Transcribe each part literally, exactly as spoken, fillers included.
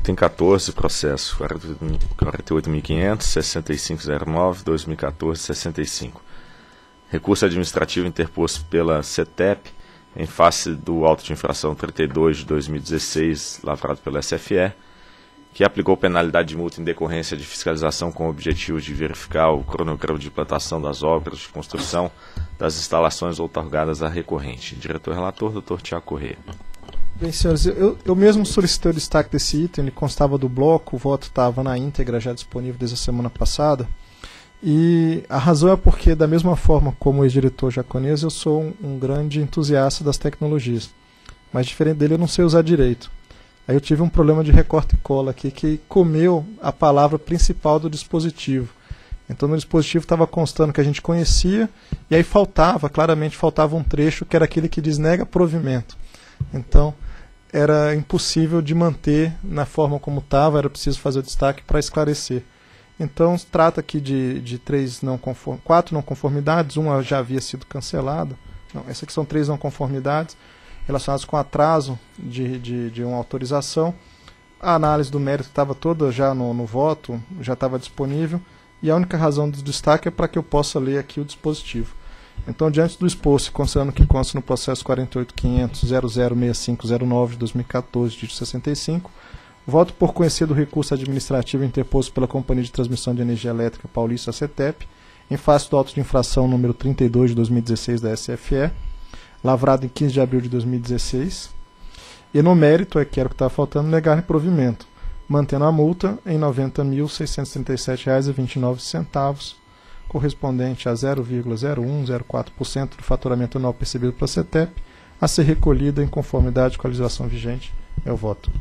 item quatorze, processo quarenta e oito mil e quinhentos, sessenta e cinco zero nove, dois mil e quatorze, sessenta e cinco. Recurso administrativo interposto pela CETEP em face do auto de infração trinta e dois de dois mil e dezesseis, lavrado pela S F E, que aplicou penalidade de multa em decorrência de fiscalização com o objetivo de verificar o cronograma de implantação das obras de construção das instalações outorgadas à recorrente. Diretor-relator, doutor Tiago Corrêa. Bem, senhores, eu, eu mesmo solicitei o destaque desse item, ele constava do bloco, o voto estava na íntegra já disponível desde a semana passada, e a razão é porque, da mesma forma como o ex-diretor japonês, eu sou um, um grande entusiasta das tecnologias, mas diferente dele eu não sei usar direito. Aí eu tive um problema de recorte e cola aqui que comeu a palavra principal do dispositivo. Então no dispositivo estava constando que a gente conhecia, e aí faltava, claramente faltava um trecho que era aquele que diz nega provimento. Então era impossível de manter na forma como estava, era preciso fazer o destaque para esclarecer. Então se trata aqui de, de três não conform, quatro não conformidades, uma já havia sido cancelada. Não, essas aqui são três não conformidades relacionadas com atraso de, de, de uma autorização. A análise do mérito estava toda já no, no voto, já estava disponível, e a única razão do destaque é para que eu possa ler aqui o dispositivo. Então, diante do exposto, considerando que consta no processo quarenta e oito mil quinhentos, zero zero seis cinco zero nove de dois mil e quatorze, dígito sessenta e cinco, voto por conhecer do recurso administrativo interposto pela Companhia de Transmissão de Energia Elétrica Paulista, CETEP, em face do auto de infração número trinta e dois de dois mil e dezesseis da S F E, lavrado em quinze de abril de dois mil e dezesseis, e no mérito, é que era o que estava faltando, negar reprovimento, mantendo a multa em noventa mil seiscentos e trinta e sete reais e vinte e nove centavos, correspondente a zero vírgula zero um zero quatro por cento do faturamento anual percebido pela CETEP, a ser recolhida em conformidade com a legislação vigente. É o voto.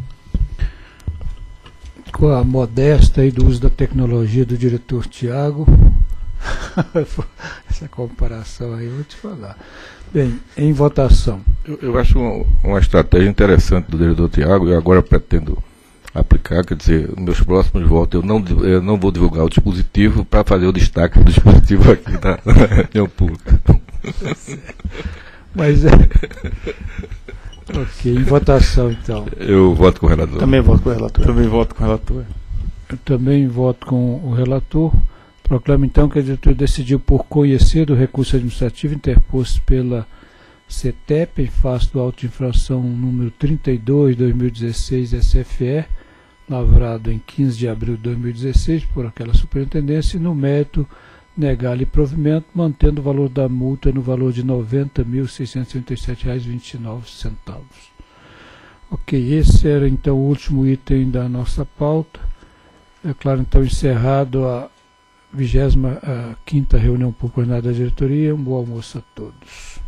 Com a modesta e do uso da tecnologia do diretor Tiago, essa comparação aí eu vou te falar. Bem, em votação. Eu, eu acho uma, uma estratégia interessante do diretor Tiago, e agora pretendo aplicar, quer dizer, nos meus próximos votos eu não, eu não vou divulgar o dispositivo para fazer o destaque do dispositivo aqui na, na reunião pública. Mas é. Ok, em votação então. Eu voto com o relator. Também voto com o relator. Também voto com o relator. Eu também voto com o relator. Proclamo então que a diretoria decidiu por conhecer do recurso administrativo interposto pela CETEP em face do auto de infração número trinta e dois de dois mil e dezesseis S F E, lavrado em quinze de abril de dois mil e dezesseis por aquela superintendência, e no mérito negar-lhe provimento, mantendo o valor da multa no valor de noventa mil seiscentos e trinta e sete reais e vinte e nove centavos. Ok, esse era então o último item da nossa pauta. É claro, então, encerrado a vigésima quinta reunião pública ordinária da diretoria. Um bom almoço a todos.